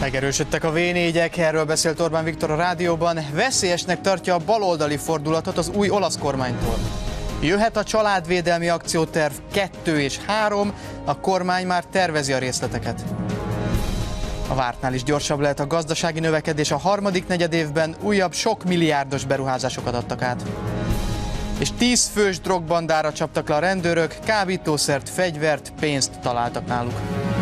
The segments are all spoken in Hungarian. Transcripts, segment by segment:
Megerősödtek a V4-ek, erről beszélt Orbán Viktor a rádióban. Veszélyesnek tartja a baloldali fordulatot az új olasz kormánytól. Jöhet a családvédelmi akcióterv 2 és 3, a kormány már tervezi a részleteket. A vártnál is gyorsabb lehet a gazdasági növekedés, a harmadik negyedévben újabb sok milliárdos beruházásokat adtak át. És 10 fős drogbandára csaptak le a rendőrök, kábítószert, fegyvert, pénzt találtak náluk.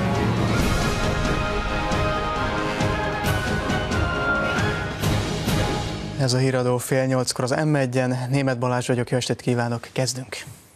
Ez a híradó 7:30-kor az M1-en. Németh Balázs vagyok, jó estét kívánok, kezdünk!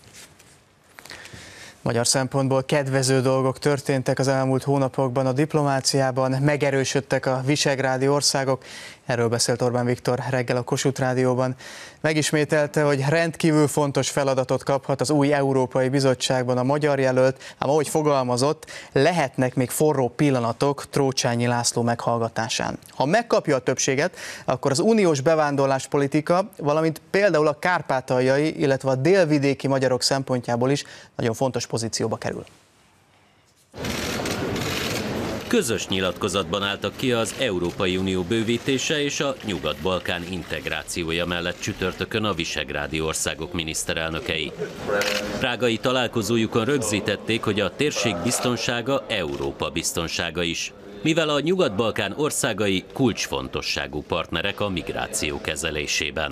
Magyar szempontból kedvező dolgok történtek az elmúlt hónapokban a diplomáciában, megerősödtek a visegrádi országok. Erről beszélt Orbán Viktor reggel a Kossuth Rádióban. Megismételte, hogy rendkívül fontos feladatot kaphat az új Európai Bizottságban a magyar jelölt, ám ahogy fogalmazott, lehetnek még forró pillanatok Trócsányi László meghallgatásán. Ha megkapja a többséget, akkor az uniós bevándorláspolitika, valamint például a kárpátaljai, illetve a délvidéki magyarok szempontjából is nagyon fontos pozícióba kerül. Közös nyilatkozatban álltak ki az Európai Unió bővítése és a Nyugat-Balkán integrációja mellett csütörtökön a visegrádi országok miniszterelnökei. Prágai találkozójukon rögzítették, hogy a térség biztonsága Európa biztonsága is, mivel a Nyugat-Balkán országai kulcsfontosságú partnerek a migráció kezelésében.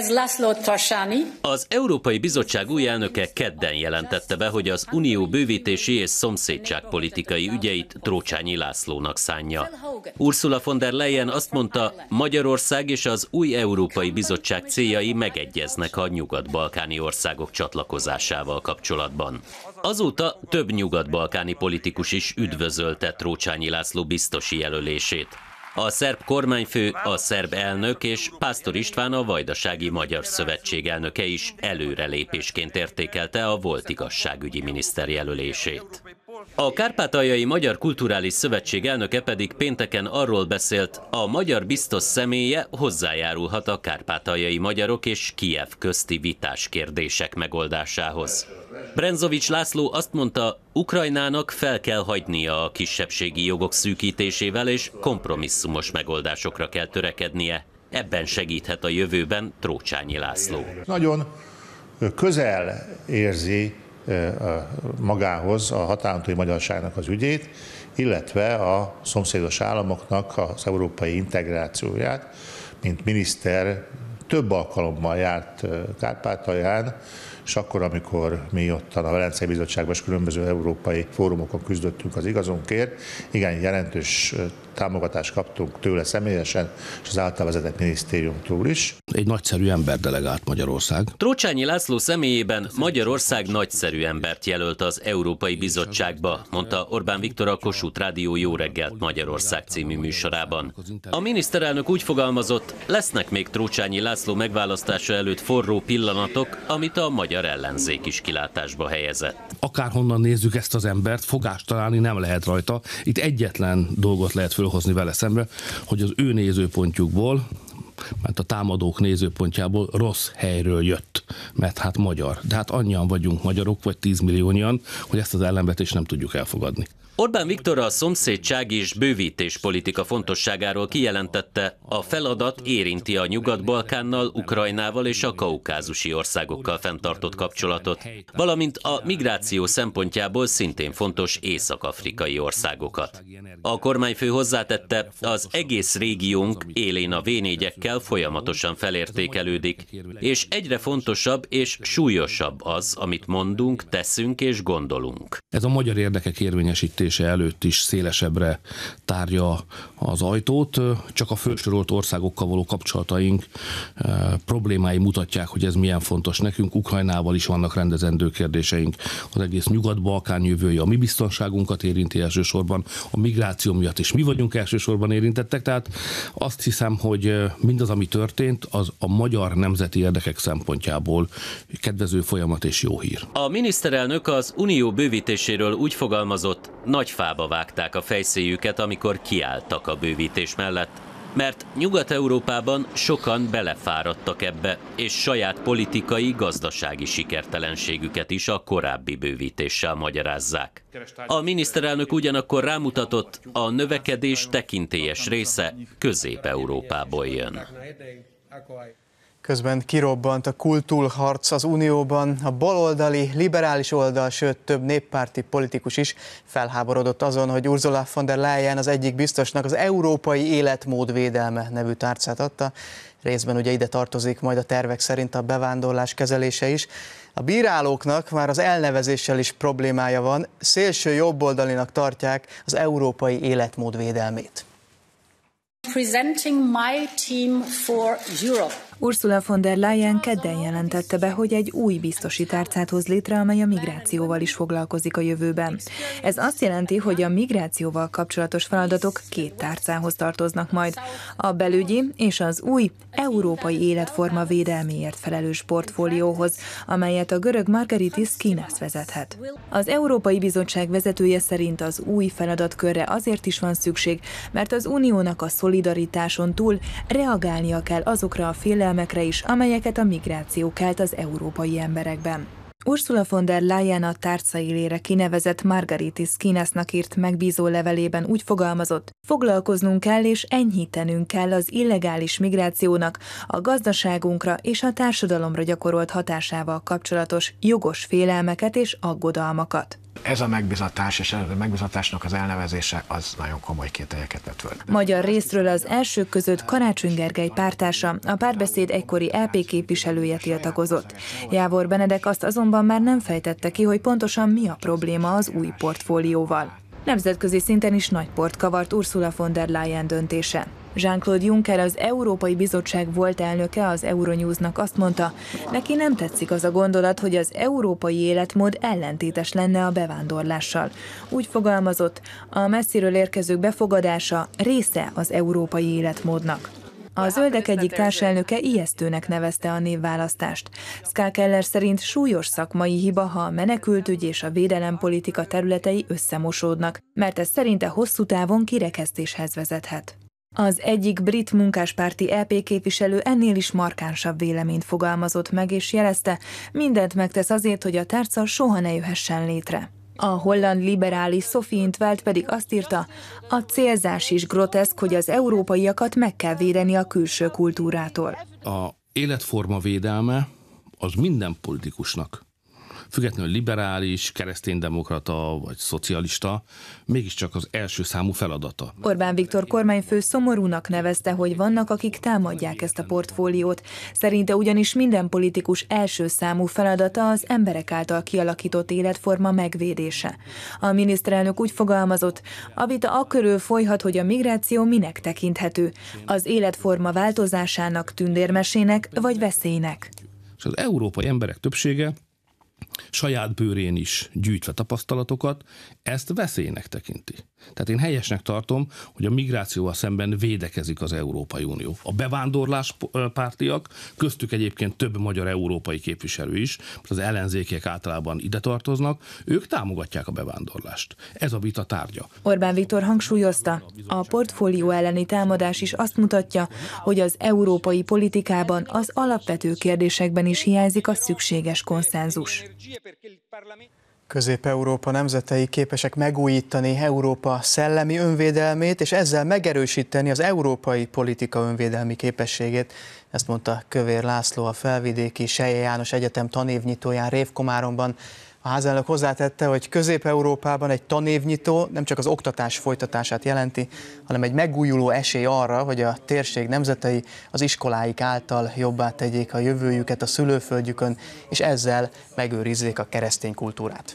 Az Európai Bizottság új elnöke kedden jelentette be, hogy az unió bővítési és szomszédságpolitikai ügyeit Trócsányi Lászlónak szánja. Ursula von der Leyen azt mondta, Magyarország és az új Európai Bizottság céljai megegyeznek a nyugat-balkáni országok csatlakozásával kapcsolatban. Azóta több nyugat-balkáni politikus is üdvözölte Trócsányi László biztosi jelölését. A szerb kormányfő, a szerb elnök és Pásztor István, a Vajdasági Magyar Szövetség elnöke is előrelépésként értékelte a volt igazságügyi miniszter jelölését. A Kárpátaljai Magyar Kulturális Szövetség elnöke pedig pénteken arról beszélt, a magyar biztos személye hozzájárulhat a kárpátaljai magyarok és Kijev közti vitás kérdések megoldásához. Brenzovics László azt mondta, Ukrajnának fel kell hagynia a kisebbségi jogok szűkítésével és kompromisszumos megoldásokra kell törekednie. Ebben segíthet a jövőben Trócsányi László. Nagyon közel érzi magához a határon túli magyarságnak az ügyét, illetve a szomszédos államoknak az európai integrációját, mint miniszter több alkalommal járt Kárpátalján, és akkor, amikor mi ottan a Velencei Bizottságban és különböző európai fórumokon küzdöttünk az igazunkért, igen jelentős támogatást kaptunk tőle személyesen, és az által vezetett minisztériumtól is. Egy nagyszerű ember delegált Magyarország. Trócsányi László személyében Magyarország nagyszerű embert jelölt az Európai Bizottságba, mondta Orbán Viktor a Kossuth Rádió Jó reggelt Magyarország című műsorában. A miniszterelnök úgy fogalmazott, lesznek még Trócsányi László megválasztása előtt forró pillanatok, amit a magyar ellenzék is kilátásba helyezett. Akárhonnan nézzük ezt az embert, fogást találni nem lehet rajta. Itt egyetlen dolgot lehet fölhozni vele szembe, hogy az ő nézőpontjukból, mert a támadók nézőpontjából rossz helyről jött, mert hát magyar. De hát annyian vagyunk magyarok, vagy 10 milliónyian, hogy ezt az ellenvetést nem tudjuk elfogadni. Orbán Viktor a szomszédság és bővítés politika fontosságáról kijelentette, a feladat érinti a Nyugat-Balkánnal, Ukrajnával és a kaukázusi országokkal fenntartott kapcsolatot, valamint a migráció szempontjából szintén fontos észak-afrikai országokat. A kormányfő hozzátette, az egész régiónk élén a V4-ekkel folyamatosan felértékelődik, és egyre fontosabb és súlyosabb az, amit mondunk, teszünk és gondolunk. Ez a magyar érdekek érvényesítése előtt is szélesebbre tárja az ajtót, csak a felsorolt országokkal való kapcsolataink problémái mutatják, hogy ez milyen fontos nekünk. Ukrajnával is vannak rendezendő kérdéseink. Az egész Nyugat-Balkán jövője a mi biztonságunkat érinti elsősorban, a migráció miatt is mi vagyunk elsősorban érintettek, tehát azt hiszem, hogy mindaz, ami történt, az a magyar nemzeti érdekek szempontjából kedvező folyamat és jó hír. A miniszterelnök az unió bővítéséről úgy fogalmazott, nagy fába vágták a fejszéjüket, amikor kiálltak a bővítés mellett, Mert Nyugat-Európában sokan belefáradtak ebbe, és saját politikai, gazdasági sikertelenségüket is a korábbi bővítéssel magyarázzák. A miniszterelnök ugyanakkor rámutatott, a növekedés tekintélyes része Közép-Európából jön. Közben kirobbant a kultúrharc az Unióban, a baloldali, liberális oldal, sőt több néppárti politikus is felháborodott azon, hogy Ursula von der Leyen az egyik biztosnak az Európai Életmód Védelme nevű tárcát adta. Részben ugye ide tartozik majd a tervek szerint a bevándorlás kezelése is. A bírálóknak már az elnevezéssel is problémája van, szélső jobboldalinak tartják az Európai Életmód Védelmét. Presenting my team for Europe. Ursula von der Leyen kedden jelentette be, hogy egy új biztosi tárcát hoz létre, amely a migrációval is foglalkozik a jövőben. Ez azt jelenti, hogy a migrációval kapcsolatos feladatok két tárcához tartoznak majd. A belügyi és az új európai életforma védelméért felelős portfólióhoz, amelyet a görög Margaritis Schinas vezethet. Az Európai Bizottság vezetője szerint az új feladatkörre azért is van szükség, mert az uniónak a szolidaritáson túl reagálnia kell azokra a félelmekre is, amelyeket a migráció kelt az európai emberekben. Ursula von der Leyen a tárca élére kinevezett Margaritis Schinasnak írt megbízó levelében úgy fogalmazott: foglalkoznunk kell és enyhítenünk kell az illegális migrációnak a gazdaságunkra és a társadalomra gyakorolt hatásával kapcsolatos jogos félelmeket és aggodalmakat. Ez a megbizatás és a megbizatásnak az elnevezése az nagyon komoly kételyeket vet föl. Magyar részről az elsők között Karácsony Gergely párttársa, a Párbeszéd egykori LP képviselője tiltakozott. Jávor Benedek azt azonban már nem fejtette ki, hogy pontosan mi a probléma az új portfólióval. Nemzetközi szinten is nagy port kavart Ursula von der Leyen döntése. Jean-Claude Juncker, az Európai Bizottság volt elnöke az Euronewsnak azt mondta, neki nem tetszik az a gondolat, hogy az európai életmód ellentétes lenne a bevándorlással. Úgy fogalmazott, a messziről érkezők befogadása része az európai életmódnak. A Zöldek egyik társelnöke ijesztőnek nevezte a névválasztást. Ska Keller szerint súlyos szakmai hiba, ha a menekültügy és a védelempolitika területei összemosódnak, mert ez szerinte hosszú távon kirekesztéshez vezethet. Az egyik brit munkáspárti EP képviselő ennél is markánsabb véleményt fogalmazott meg, és jelezte, mindent megtesz azért, hogy a tárca soha ne jöhessen létre. A holland liberális Sophie in 't Veld pedig azt írta, a célzás is groteszk, hogy az európaiakat meg kell védeni a külső kultúrától. A életforma védelme az minden politikusnak, függetlenül liberális, kereszténydemokrata vagy szocialista, mégiscsak az első számú feladata. Orbán Viktor kormányfő szomorúnak nevezte, hogy vannak, akik támadják ezt a portfóliót. Szerinte ugyanis minden politikus első számú feladata az emberek által kialakított életforma megvédése. A miniszterelnök úgy fogalmazott, a vita akörül folyhat, hogy a migráció minek tekinthető, az életforma változásának, tündérmesének vagy veszélynek. És az európai emberek többsége saját bőrén is gyűjtve tapasztalatokat, ezt veszélynek tekinti. Tehát én helyesnek tartom, hogy a migrációval szemben védekezik az Európai Unió. A bevándorlás pártiak, köztük egyébként több magyar európai képviselő is, az ellenzékiek általában ide tartoznak, ők támogatják a bevándorlást. Ez a vita tárgya. Orbán Viktor hangsúlyozta, a portfólió elleni támadás is azt mutatja, hogy az európai politikában az alapvető kérdésekben is hiányzik a szükséges konszenzus. Közép-Európa nemzetei képesek megújítani Európa szellemi önvédelmét, és ezzel megerősíteni az európai politika önvédelmi képességét. Ezt mondta Kövér László, a Felvidéki Selye János Egyetem tanévnyitóján Révkomáromban. A házelnök hozzátette, hogy Közép-Európában egy tanévnyitó nem csak az oktatás folytatását jelenti, hanem egy megújuló esély arra, hogy a térség nemzetei az iskoláik által jobbá tegyék a jövőjüket a szülőföldjükön, és ezzel megőrizzék a keresztény kultúrát.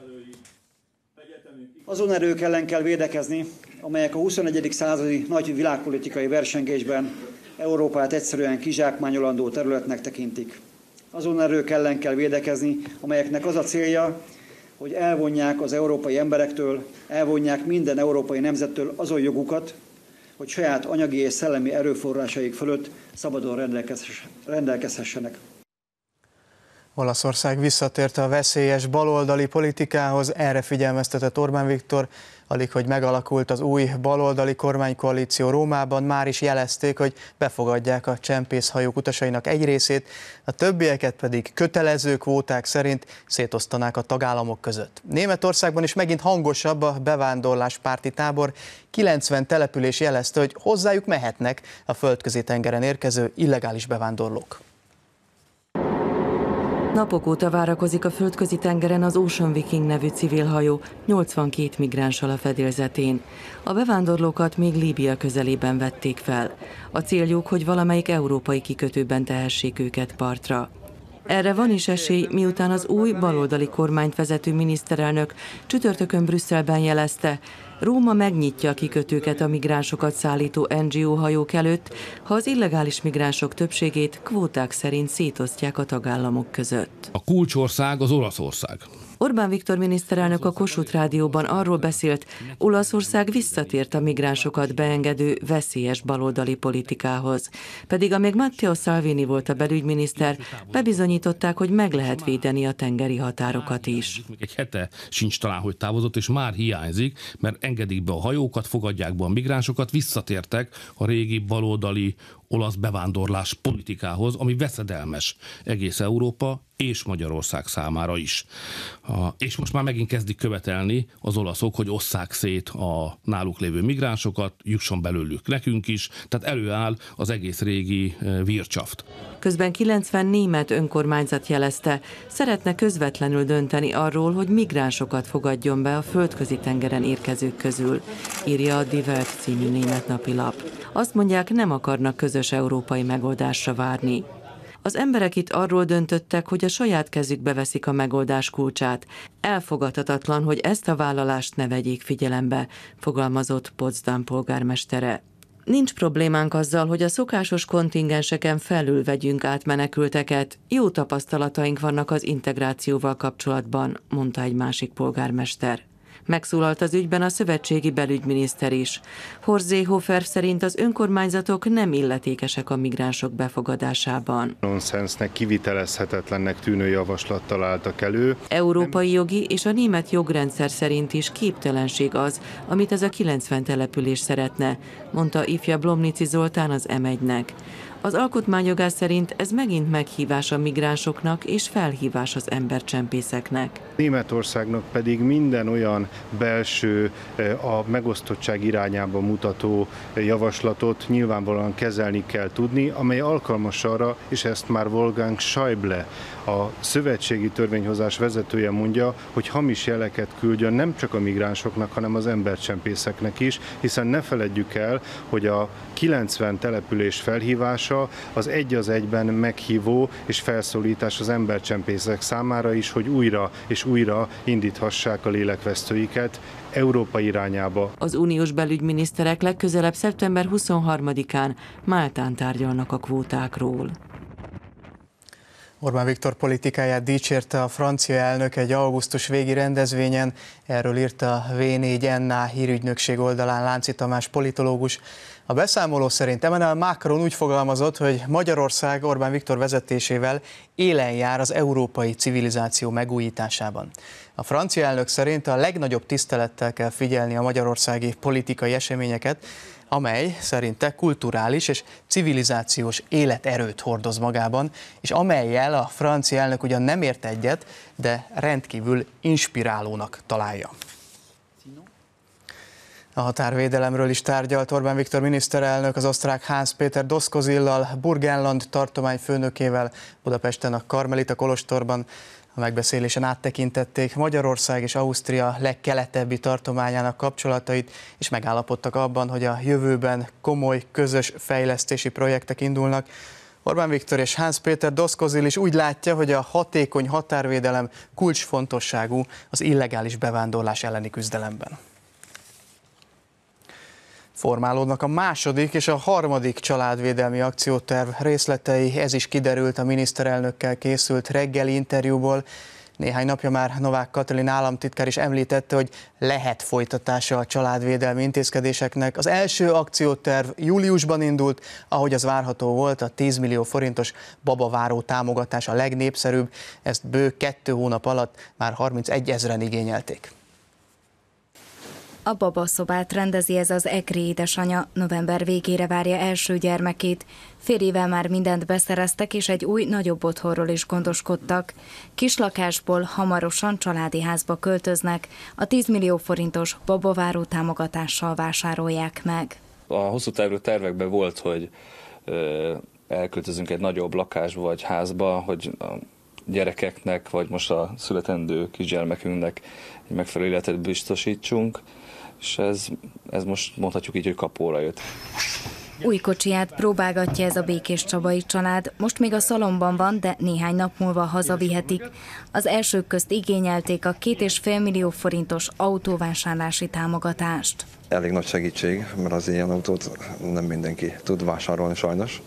Azon erők ellen kell védekezni, amelyek a 21. századi nagy világpolitikai versengésben Európát egyszerűen kizsákmányolandó területnek tekintik. Azon erők ellen kell védekezni, amelyeknek az a célja, hogy elvonják az európai emberektől, elvonják minden európai nemzettől azon jogukat, hogy saját anyagi és szellemi erőforrásaik fölött szabadon rendelkezhessenek. Olaszország visszatért a veszélyes baloldali politikához, erre figyelmeztetett Orbán Viktor. Alig, hogy megalakult az új baloldali kormánykoalíció Rómában, már is jelezték, hogy befogadják a csempészhajók utasainak egy részét, a többieket pedig kötelező kvóták szerint szétosztanák a tagállamok között. Németországban is megint hangosabb a bevándorláspárti tábor. 90 település jelezte, hogy hozzájuk mehetnek a Földközi-tengeren érkező illegális bevándorlók. Napok óta várakozik a Földközi-tengeren az Ocean Viking nevű civil hajó 82 migránssal a fedélzetén. A bevándorlókat még Líbia közelében vették fel. A céljuk, hogy valamelyik európai kikötőben tehessék őket partra. Erre van is esély, miután az új baloldali kormányt vezető miniszterelnök csütörtökön Brüsszelben jelezte, Róma megnyitja a kikötőket a migránsokat szállító NGO hajók előtt, ha az illegális migránsok többségét kvóták szerint szétosztják a tagállamok között. A kulcsország az Olaszország. Orbán Viktor miniszterelnök a Kossuth Rádióban arról beszélt, Olaszország visszatért a migránsokat beengedő veszélyes baloldali politikához. Pedig amíg Matteo Salvini volt a belügyminiszter, bebizonyították, hogy meg lehet védeni a tengeri határokat is. Még egy hete sincs talán, hogy távozott, és már hiányzik, mert engedik be a hajókat, fogadják be a migránsokat, visszatértek a régi baloldali olasz bevándorlás politikához, ami veszedelmes egész Európa és Magyarország számára is. És most már megint kezdik követelni az olaszok, hogy osszák szét a náluk lévő migránsokat, jusson belőlük nekünk is, tehát előáll az egész régi Wirtschaft. Közben 90 német önkormányzat jelezte, szeretne közvetlenül dönteni arról, hogy migránsokat fogadjon be a Földközi-tengeren érkezők közül, írja a Die Welt című német napilap. Azt mondják, nem akarnak közös európai megoldásra várni. Az emberek itt arról döntöttek, hogy a saját kezükbe veszik a megoldás kulcsát. Elfogadhatatlan, hogy ezt a vállalást ne vegyék figyelembe, fogalmazott Potsdam polgármestere. Nincs problémánk azzal, hogy a szokásos kontingenseken felül vegyünk át menekülteket. Jó tapasztalataink vannak az integrációval kapcsolatban, mondta egy másik polgármester. Megszólalt az ügyben a szövetségi belügyminiszter is. Horst Seehofer szerint az önkormányzatok nem illetékesek a migránsok befogadásában. Nonsensnek, kivitelezhetetlennek tűnő javaslattal álltak elő. Európai jogi és a német jogrendszer szerint is képtelenség az, amit ez a 90 település szeretne, mondta ifja Blomnici Zoltán az M1-nek. Az alkotmányjogász szerint ez megint meghívás a migránsoknak és felhívás az embercsempészeknek. Németországnak pedig minden olyan belső, a megosztottság irányába mutató javaslatot nyilvánvalóan kezelni kell tudni, amely alkalmas arra, és ezt már Wolfgang Schäuble, a szövetségi törvényhozás vezetője mondja, hogy hamis jeleket küldjön nem csak a migránsoknak, hanem az embercsempészeknek is, hiszen ne feledjük el, hogy a 90 település felhívása az egy az egyben meghívó és felszólítás az embercsempészek számára is, hogy újra és újra indíthassák a lélekvesztőiket Európa irányába. Az uniós belügyminiszterek legközelebb szeptember 23-án Máltán tárgyalnak a kvótákról. Orbán Viktor politikáját dicsérte a francia elnök egy augusztus végi rendezvényen, erről írta a V4NA hírügynökség oldalán Lánci Tamás politológus. A beszámoló szerint Emmanuel Macron úgy fogalmazott, hogy Magyarország Orbán Viktor vezetésével élen jár az európai civilizáció megújításában. A francia elnök szerint a legnagyobb tisztelettel kell figyelni a magyarországi politikai eseményeket, amely szerinte kulturális és civilizációs életerőt hordoz magában, és amellyel a francia elnök ugyan nem ért egyet, de rendkívül inspirálónak találja. A határvédelemről is tárgyalt Orbán Viktor miniszterelnök az osztrák Hans-Peter Doskozillal, Burgenland tartomány főnökével Budapesten a Karmelita kolostorban. A megbeszélésen áttekintették Magyarország és Ausztria legkeletebbi tartományának kapcsolatait, és megállapodtak abban, hogy a jövőben komoly közös fejlesztési projektek indulnak. Orbán Viktor és Hans-Peter Doskozil is úgy látja, hogy a hatékony határvédelem kulcsfontosságú az illegális bevándorlás elleni küzdelemben. Formálódnak a második és a harmadik családvédelmi akcióterv részletei, ez is kiderült a miniszterelnökkel készült reggeli interjúból. Néhány napja már Novák Katalin államtitkár is említette, hogy lehet folytatása a családvédelmi intézkedéseknek. Az első akcióterv júliusban indult, ahogy az várható volt, a 10 millió forintos babaváró támogatás a legnépszerűbb, ezt bő 2 hónap alatt már 31 000-en igényelték. A babaszobát rendezi ez az ekri édesanyja, november végére várja első gyermekét. Férjével már mindent beszereztek, és egy új, nagyobb otthonról is gondoskodtak. Kislakásból hamarosan családi házba költöznek, a 10 millió forintos babaváró támogatással vásárolják meg. A hosszú távú tervekben volt, hogy elköltözünk egy nagyobb lakásba vagy házba, hogy a gyerekeknek, vagy most a születendő kisgyermekünknek egy megfelelő életet biztosítsunk, és ez most mondhatjuk így, hogy kapóra jött. Új kocsiját próbálgatja ez a békéscsabai család, most még a szalomban van, de néhány nap múlva hazavihetik. Az elsők közt igényelték a 2,5 millió forintos autóvásárlási támogatást. Elég nagy segítség, mert az ilyen autót nem mindenki tud vásárolni sajnos,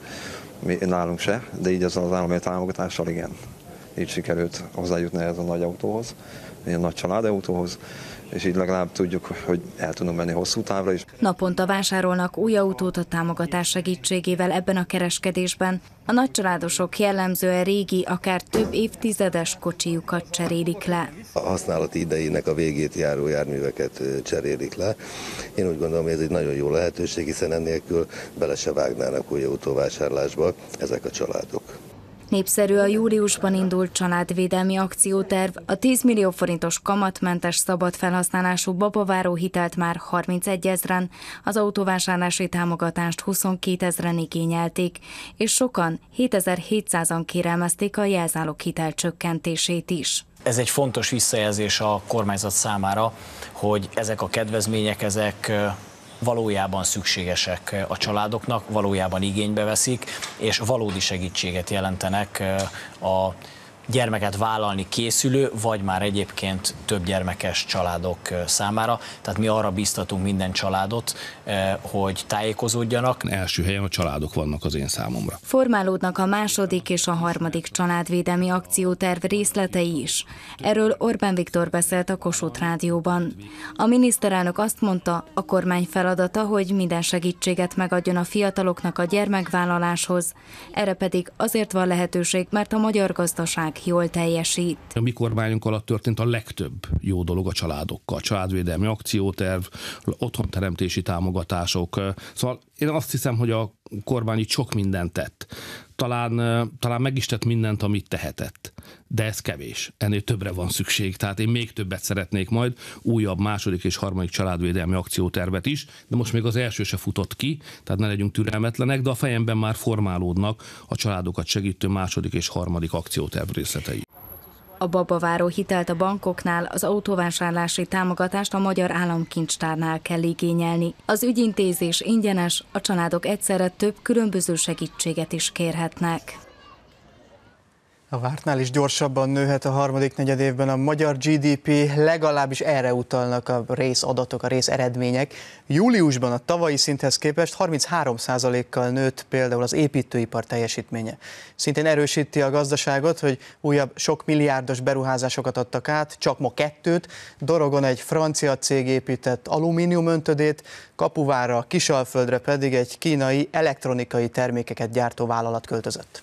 nálunk se, de így az állami támogatással igen. Így sikerült hozzájutni ez a nagy autóhoz, ilyen nagy családautóhoz, és így legalább tudjuk, hogy el tudunk menni hosszú távra is. Naponta vásárolnak új autót a támogatás segítségével ebben a kereskedésben. A nagycsaládosok jellemzően régi, akár több évtizedes kocsijukat cserélik le. A használati idejének a végét járó járműveket cserélik le. Én úgy gondolom, hogy ez egy nagyon jó lehetőség, hiszen ennélkül bele se vágnának új autóvásárlásba ezek a családok. Népszerű a júliusban indult családvédelmi akcióterv, a 10 millió forintos kamatmentes szabad felhasználású babaváró hitelt már 31 000-en, az autóvásárlási támogatást 22 000-en igényelték, és sokan 7700-an kérelmezték a jelzálog hitel csökkentését is. Ez egy fontos visszajelzés a kormányzat számára, hogy ezek a kedvezmények, ezek valójában szükségesek a családoknak, valójában igénybe veszik, és valódi segítséget jelentenek a gyermeket vállalni készülő, vagy már egyébként több gyermekes családok számára. Tehát mi arra bíztatunk minden családot, hogy tájékozódjanak. Első helyen a családok vannak az én számomra. Formálódnak a második és a harmadik családvédelmi akcióterv részletei is. Erről Orbán Viktor beszélt a Kossuth Rádióban. A miniszterelnök azt mondta, a kormány feladata, hogy minden segítséget megadjon a fiataloknak a gyermekvállaláshoz. Erre pedig azért van lehetőség, mert a magyar gazdaság jól teljesít. A mi kormányunk alatt történt a legtöbb jó dolog a családokkal. Családvédelmi akcióterv, otthonteremtési támogatások. Szóval én azt hiszem, hogy a kormány itt sok mindent tett. Talán meg is tett mindent, amit tehetett. De ez kevés. Ennél többre van szükség. Tehát én még többet szeretnék majd, újabb második és harmadik családvédelmi akciótervet is, de most még az első se futott ki, tehát ne legyünk türelmetlenek, de a fejemben már formálódnak a családokat segítő második és harmadik akcióterv részletei. A babaváró hitelt a bankoknál, az autóvásárlási támogatást a Magyar Államkincstárnál kell igényelni. Az ügyintézés ingyenes, a családok egyszerre több különböző segítséget is kérhetnek. A vártnál is gyorsabban nőhet a harmadik negyedévben a magyar GDP, legalábbis erre utalnak a részadatok, a részeredmények. Júliusban a tavalyi szinthez képest 33%-kal nőtt például az építőipar teljesítménye. Szintén erősíti a gazdaságot, hogy újabb sok milliárdos beruházásokat adtak át, csak ma 2, Dorogon egy francia cég épített alumíniumöntödét, Kapuvárra, Kisalföldre pedig egy kínai elektronikai termékeket gyártó vállalat költözött.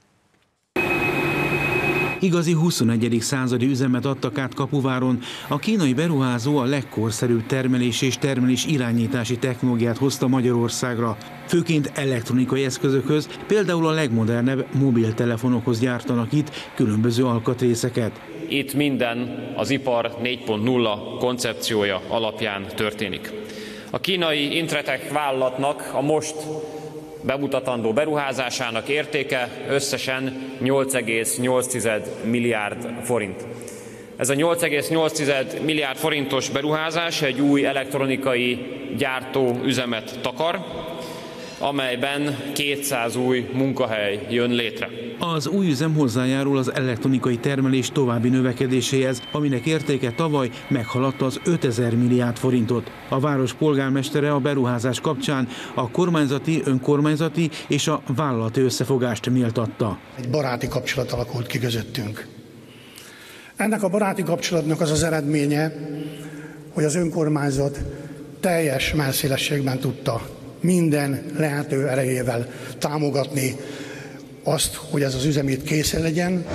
Igazi 21. századi üzemet adtak át Kapuváron. A kínai beruházó a legkorszerűbb termelés és termelés irányítási technológiát hozta Magyarországra. Főként elektronikai eszközökhöz, például a legmodernebb mobiltelefonokhoz gyártanak itt különböző alkatrészeket. Itt minden az ipar 4.0 koncepciója alapján történik. A kínai Intretech vállalatnak a most bemutatandó beruházásának értéke összesen 8,8 milliárd forint. Ez a 8,8 milliárd forintos beruházás egy új elektronikai gyártóüzemet takar, amelyben 200 új munkahely jön létre. Az új üzem hozzájárul az elektronikai termelés további növekedéséhez, aminek értéke tavaly meghaladta az 5000 milliárd forintot. A város polgármestere a beruházás kapcsán a kormányzati, önkormányzati és a vállalati összefogást méltatta. Egy baráti kapcsolat alakult ki közöttünk. Ennek a baráti kapcsolatnak az az eredménye, hogy az önkormányzat teljes mellszélességben tudta minden lehető erejével támogatni azt, hogy ez az üzemét készen legyen.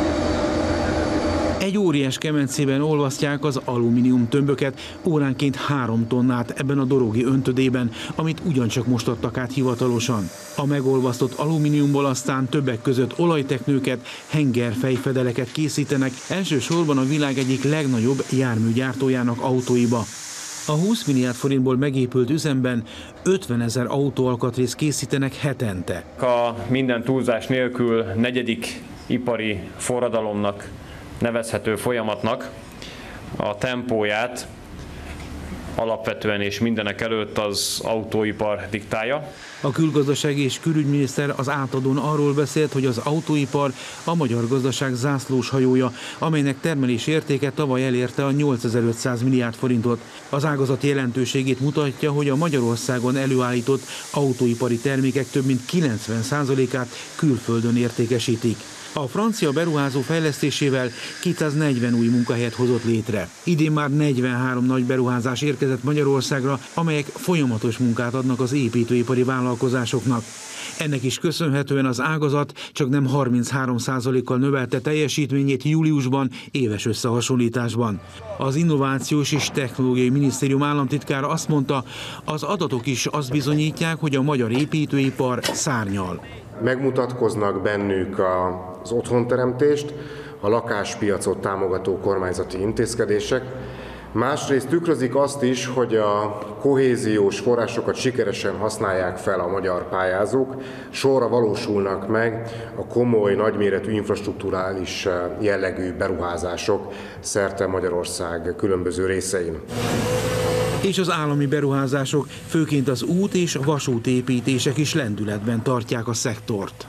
Egy óriás kemencében olvasztják az alumínium tömböket, óránként 3 tonnát ebben a dorogi öntödében, amit ugyancsak most adtak át hivatalosan. A megolvasztott alumíniumból aztán többek között olajteknőket, hengerfejfedeleket készítenek, elsősorban a világ egyik legnagyobb járműgyártójának autóiba. A 20 milliárd forintból megépült üzemben 50 000 autóalkatrész készítenek hetente. A minden túlzás nélkül 4. ipari forradalomnak nevezhető folyamatnak a tempóját alapvetően és mindenek előtt az autóipar diktálja. A külgazdasági és külügyminiszter az átadón arról beszélt, hogy az autóipar a magyar gazdaság zászlós hajója, amelynek termelési értéke tavaly elérte a 8500 milliárd forintot. Az ágazat jelentőségét mutatja, hogy a Magyarországon előállított autóipari termékek több mint 90%-át külföldön értékesítik. A francia beruházó fejlesztésével 240 új munkahelyet hozott létre. Idén már 43 nagy beruházás érkezett Magyarországra, amelyek folyamatos munkát adnak az építőipari vállalkozásoknak. Ennek is köszönhetően az ágazat csaknem 33%-kal növelte teljesítményét júliusban éves összehasonlításban. Az Innovációs és Technológiai Minisztérium államtitkára azt mondta, az adatok is azt bizonyítják, hogy a magyar építőipar szárnyal. Megmutatkoznak bennük az otthonteremtést, a lakáspiacot támogató kormányzati intézkedések. Másrészt tükrözik azt is, hogy a kohéziós forrásokat sikeresen használják fel a magyar pályázók, sorra valósulnak meg a komoly, nagyméretű infrastrukturális jellegű beruházások szerte Magyarország különböző részein. És az állami beruházások, főként az út- és vasútépítések is lendületben tartják a szektort.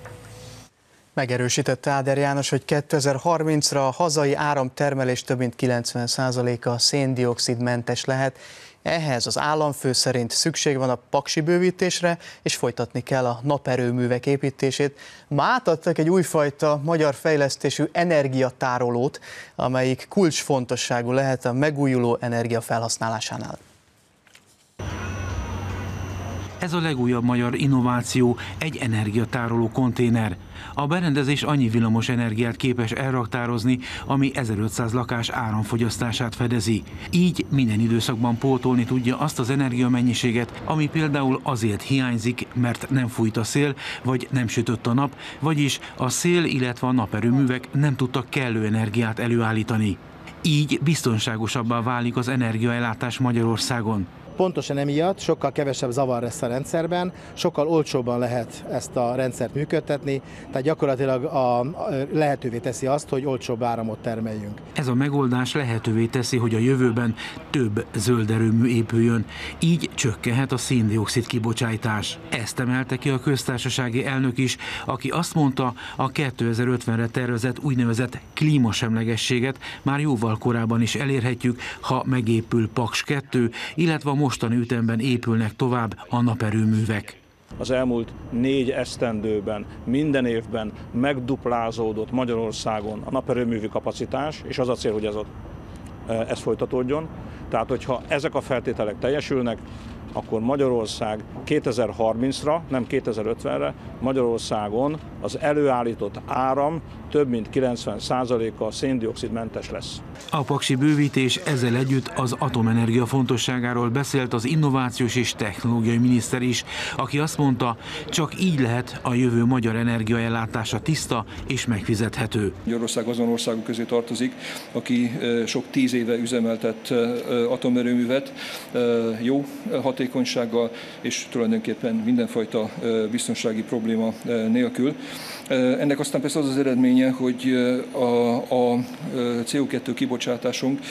Megerősítette Áder János, hogy 2030-ra a hazai áramtermelés több mint 90%-a szén-dioxidmentes lehet. Ehhez az államfő szerint szükség van a paksi bővítésre, és folytatni kell a naperőművek építését. Ma átadtak egy újfajta magyar fejlesztésű energiatárolót, amelyik kulcsfontosságú lehet a megújuló energia felhasználásánál. Ez a legújabb magyar innováció, egy energiatároló konténer. A berendezés annyi villamos energiát képes elraktározni, ami 1500 lakás áramfogyasztását fedezi. Így minden időszakban pótolni tudja azt az energiamennyiséget, ami például azért hiányzik, mert nem fújt a szél, vagy nem sütött a nap, vagyis a szél, illetve a naperőművek nem tudtak kellő energiát előállítani. Így biztonságosabbá válik az energiaellátás Magyarországon. Pontosan emiatt sokkal kevesebb zavar lesz a rendszerben, sokkal olcsóbban lehet ezt a rendszert működtetni, tehát gyakorlatilag lehetővé teszi azt, hogy olcsóbb áramot termeljünk. Ez a megoldás lehetővé teszi, hogy a jövőben több zöld erőmű épüljön, így csökkenhet a szén-dioxid kibocsátás. Ezt emelte ki a köztársasági elnök is, aki azt mondta, a 2050-re tervezett úgynevezett klímasemlegességet már jóval korábban is elérhetjük, ha megépül Paks 2, illetve a mostani ütemben épülnek tovább a naperőművek. Az elmúlt 4 esztendőben minden évben megduplázódott Magyarországon a naperőművi kapacitás, és az a cél, hogy ez folytatódjon. Tehát, hogyha ezek a feltételek teljesülnek, akkor Magyarország 2030-ra, nem 2050-re Magyarországon az előállított áram több mint 90%-a szén-dioxidmentes lesz. A paksi bővítés ezzel együtt az atomenergia fontosságáról beszélt az Innovációs és Technológiai Miniszter is, aki azt mondta, csak így lehet a jövő magyar energiaellátása tiszta és megfizethető. Magyarország azon országok közé tartozik, aki sok 10 éve üzemeltet atomerőművet jó hatékonysággal és tulajdonképpen mindenfajta biztonsági probléma nélkül. Ennek aztán persze az az eredménye, hogy a CO2 kibocsátásunk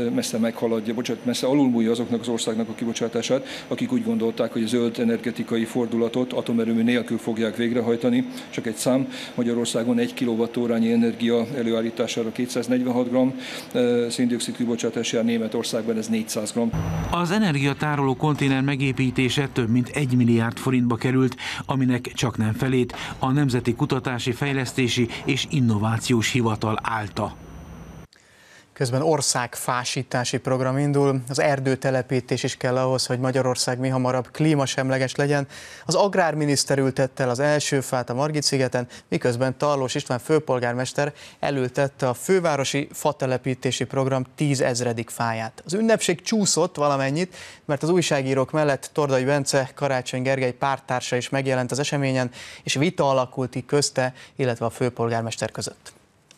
messze alulmúlja azoknak az országnak a kibocsátását, akik úgy gondolták, hogy a zöld energetikai fordulatot atomerőmű nélkül fogják végrehajtani. Csak egy szám, Magyarországon 1 kWh-nyi energia előállítására 246 g szén-dioxid kibocsátás jár, Németországban ez 400 g. Az energiatároló konténer megépítése több mint 1 milliárd forintba került, aminek csaknem felét a Nemzeti Kutatási, Fejlesztési és Innovációs Hivatal állta. Közben országfásítási program indul, az erdőtelepítés is kell ahhoz, hogy Magyarország mihamarabb klímasemleges legyen. Az agrárminiszter ültette el az első fát a Margit-szigeten, miközben Tarlós István főpolgármester elültette a fővárosi fatelepítési program 10 000. fáját. Az ünnepség csúszott valamennyit, mert az újságírók mellett Tordai Bence, Karácsony Gergely párttársa is megjelent az eseményen, és vita alakult ki közte, illetve a főpolgármester között.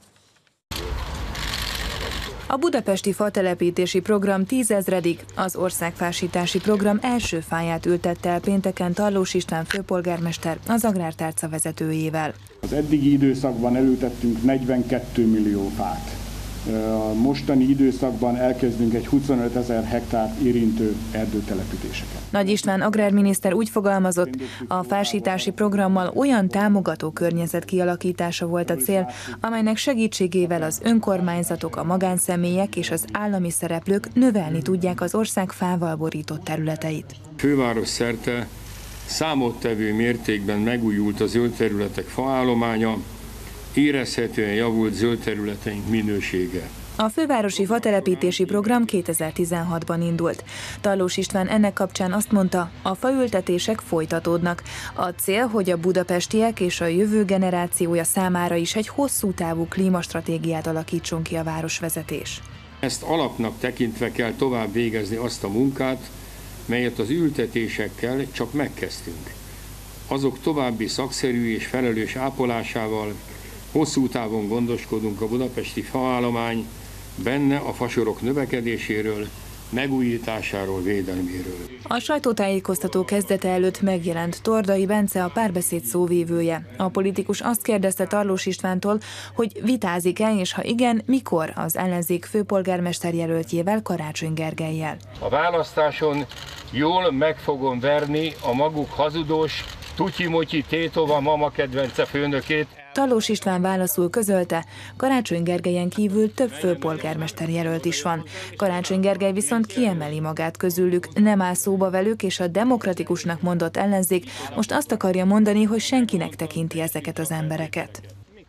A budapesti fatelepítési program 10 000., az országfásítási program első fáját ültette el pénteken Tarlós István főpolgármester az agrártárca vezetőjével. Az eddigi időszakban elültettünk 42 millió fát. A mostani időszakban elkezdünk egy 25 000 hektárt érintő erdőtelepítéseket. Nagy István agrárminiszter úgy fogalmazott, a fásítási programmal olyan támogató környezet kialakítása volt a cél, amelynek segítségével az önkormányzatok, a magánszemélyek és az állami szereplők növelni tudják az ország fával borított területeit. Főváros szerte számottevő mértékben megújult a zöld területek faállománya, érezhetően javult zöld területeink minősége. A fővárosi fatelepítési program 2016-ban indult. Tarlós István ennek kapcsán azt mondta, a faültetések folytatódnak. A cél, hogy a budapestiek és a jövő generációja számára is egy hosszú távú klímastratégiát alakítson ki a városvezetés. Ezt alapnak tekintve kell tovább végezni azt a munkát, melyet az ültetésekkel csak megkezdtünk. Azok további szakszerű és felelős ápolásával hosszú távon gondoskodunk a budapesti faállomány, benne a fasorok növekedéséről, megújításáról, védelméről. A sajtótájékoztató kezdete előtt megjelent Tordai Bence, a Párbeszéd szóvívője. A politikus azt kérdezte Tarlós Istvántól, hogy vitázik-e, és ha igen, mikor az ellenzék főpolgármester jelöltjével, Karácsony Gergellyel. A választáson jól meg fogom verni a maguk hazudós, Tutyi-Mutyi Tétova mama kedvence főnökét. Tarlós István válaszul közölte, Karácsony Gergelyen kívül több főpolgármester jelölt is van. Karácsony Gergely viszont kiemeli magát közülük, nem áll szóba velük, és a demokratikusnak mondott ellenzék most azt akarja mondani, hogy senkinek tekinti ezeket az embereket.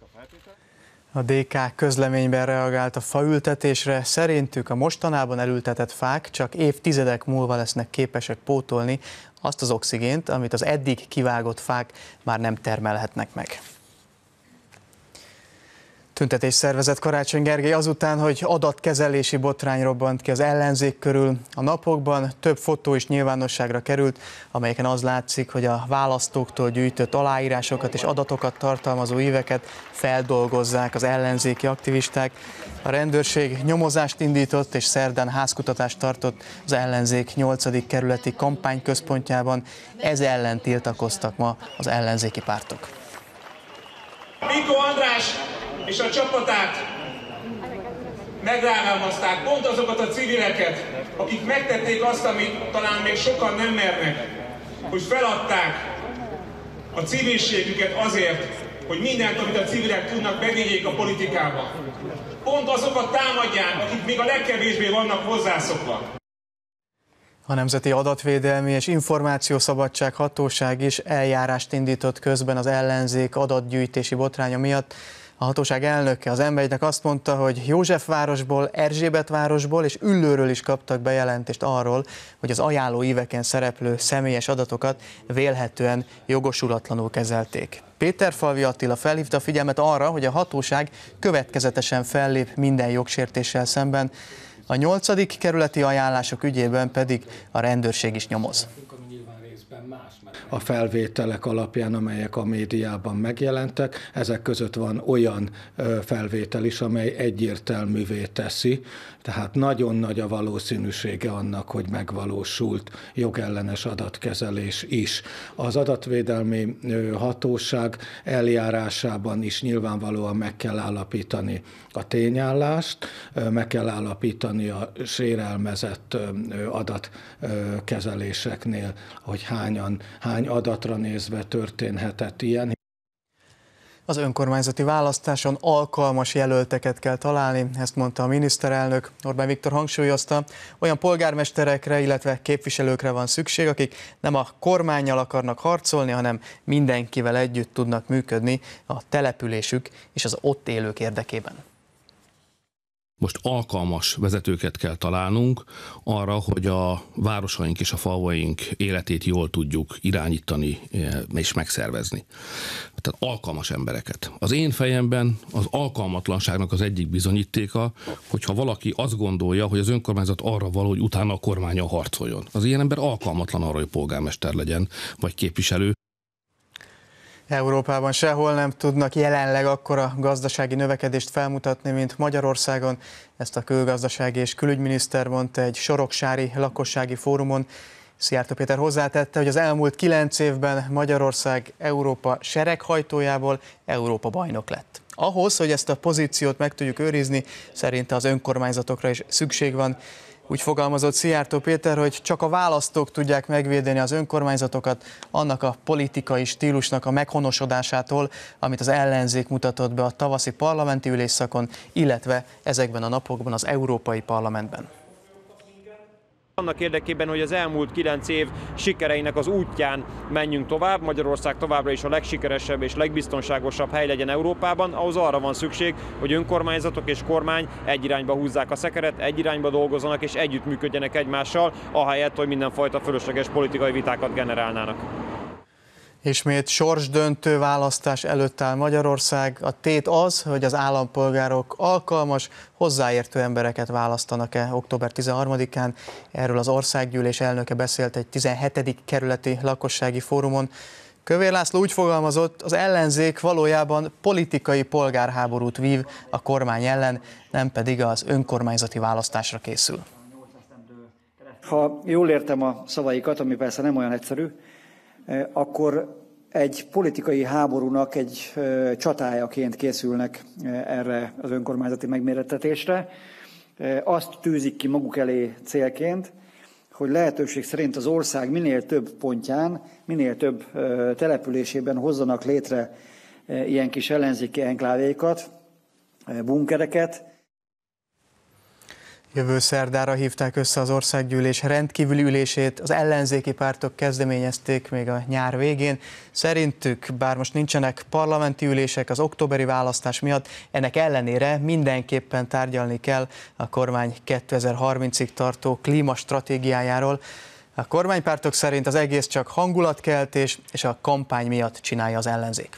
A DK közleményben reagált a faültetésre, szerintük a mostanában elültetett fák csak évtizedek múlva lesznek képesek pótolni azt az oxigént, amit az eddig kivágott fák már nem termelhetnek meg. Tüntetés szervezett Karácsony Gergely azután, hogy adatkezelési botrány robbant ki az ellenzék körül. A napokban több fotó is nyilvánosságra került, amelyeken az látszik, hogy a választóktól gyűjtött aláírásokat és adatokat tartalmazó íveket feldolgozzák az ellenzéki aktivisták. A rendőrség nyomozást indított és szerdán házkutatást tartott az ellenzék 8. kerületi kampányközpontjában. Ez ellen tiltakoztak ma az ellenzéki pártok. Mikó András és a csapatát megrágalmazták pont azokat a civileket, akik megtették azt, amit talán még sokan nem mernek, hogy feladták a civilségüket azért, hogy mindent, amit a civilek tudnak, bevigyék a politikába. Pont azokat támadják, akik még a legkevésbé vannak hozzászokva. A Nemzeti Adatvédelmi és Információszabadság Hatóság is eljárást indított közben az ellenzék adatgyűjtési botránya miatt. A hatóság elnöke az M1-nek azt mondta, hogy Józsefvárosból, Erzsébetvárosból és Üllőről is kaptak bejelentést arról, hogy az ajánlóíveken szereplő személyes adatokat vélhetően jogosulatlanul kezelték. Péterfalvi Attila felhívta a figyelmet arra, hogy a hatóság következetesen fellép minden jogsértéssel szemben, a 8. kerületi ajánlások ügyében pedig a rendőrség is nyomoz. A felvételek alapján, amelyek a médiában megjelentek, ezek között van olyan felvétel is, amely egyértelművé teszi, tehát nagyon nagy a valószínűsége annak, hogy megvalósult jogellenes adatkezelés is. Az adatvédelmi hatóság eljárásában is nyilvánvalóan meg kell állapítani a tényállást, meg kell állapítani a sérelmezett adatkezeléseknél, hogy hány adatra nézve történhetett ilyen. Az önkormányzati választáson alkalmas jelölteket kell találni, ezt mondta a miniszterelnök. Orbán Viktor hangsúlyozta, olyan polgármesterekre, illetve képviselőkre van szükség, akik nem a kormánnyal akarnak harcolni, hanem mindenkivel együtt tudnak működni a településük és az ott élők érdekében. Most alkalmas vezetőket kell találnunk arra, hogy a városaink és a falvaink életét jól tudjuk irányítani és megszervezni. Tehát alkalmas embereket. Az én fejemben az alkalmatlanságnak az egyik bizonyítéka, hogyha valaki azt gondolja, hogy az önkormányzat arra való, hogy utána a kormányon harcoljon. Az ilyen ember alkalmatlan arra, hogy polgármester legyen, vagy képviselő. Európában sehol nem tudnak jelenleg akkora gazdasági növekedést felmutatni, mint Magyarországon. Ezt a külgazdasági és külügyminiszter mondta egy soroksári lakossági fórumon. Szijjártó Péter hozzátette, hogy az elmúlt 9 évben Magyarország Európa sereghajtójából Európa bajnok lett. Ahhoz, hogy ezt a pozíciót meg tudjuk őrizni, szerinte az önkormányzatokra is szükség van. Úgy fogalmazott Szijjártó Péter, hogy csak a választók tudják megvédeni az önkormányzatokat annak a politikai stílusnak a meghonosodásától, amit az ellenzék mutatott be a tavaszi parlamenti ülésszakon, illetve ezekben a napokban az Európai Parlamentben. Annak érdekében, hogy az elmúlt 9 év sikereinek az útján menjünk tovább, Magyarország továbbra is a legsikeresebb és legbiztonságosabb hely legyen Európában, ahhoz arra van szükség, hogy önkormányzatok és kormány egy irányba húzzák a szekeret, egy irányba dolgozzanak és együttműködjenek egymással, ahelyett, hogy mindenfajta fölösleges politikai vitákat generálnának. Ismét sorsdöntő választás előtt áll Magyarország. A tét az, hogy az állampolgárok alkalmas, hozzáértő embereket választanak-e október 13-án. Erről az országgyűlés elnöke beszélt egy 17. kerületi lakossági fórumon. Kövér László úgy fogalmazott, az ellenzék valójában politikai polgárháborút vív a kormány ellen, nem pedig az önkormányzati választásra készül. Ha jól értem a szavaikat, ami persze nem olyan egyszerű, akkor egy politikai háborúnak egy csatájaként készülnek erre az önkormányzati megmérettetésre. Azt tűzik ki maguk elé célként, hogy lehetőség szerint az ország minél több pontján, minél több településében hozzanak létre ilyen kis ellenzéki enklávékat, bunkereket. Jövő szerdára hívták össze az országgyűlés rendkívüli ülését, az ellenzéki pártok kezdeményezték még a nyár végén. Szerintük, bár most nincsenek parlamenti ülések az októberi választás miatt, ennek ellenére mindenképpen tárgyalni kell a kormány 2030-ig tartó klímastratégiájáról. A kormánypártok szerint az egész csak hangulatkeltés és a kampány miatt csinálja az ellenzék.